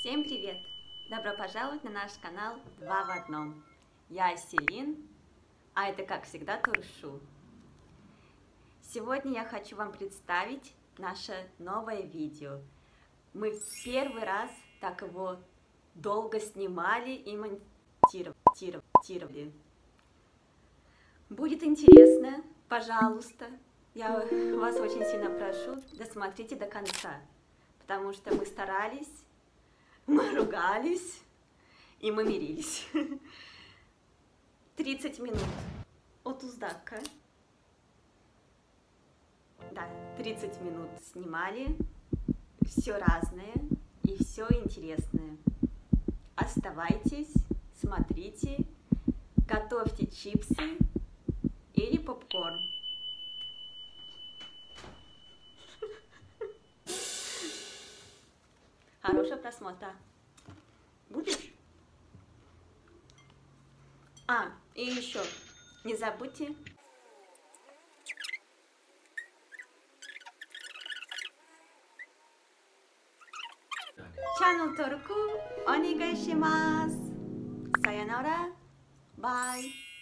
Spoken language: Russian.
Всем привет! Добро пожаловать на наш канал «Два в одном». Я Селин, а это, как всегда, Туршу. Сегодня я хочу вам представить наше новое видео. Мы в первый раз так его долго снимали и монтировали. Будет интересно, пожалуйста. Я вас очень сильно прошу, досмотрите до конца, потому что мы старались, мы ругались и мы мирились. 30 минут от Уздака. Да, 30 минут снимали, все разное и все интересное. Оставайтесь, смотрите, готовьте чипсы или попкорн. Хорошего просмотра. Будешь? И еще, не забудьте чанел登録お願いします。さよなら。バイ。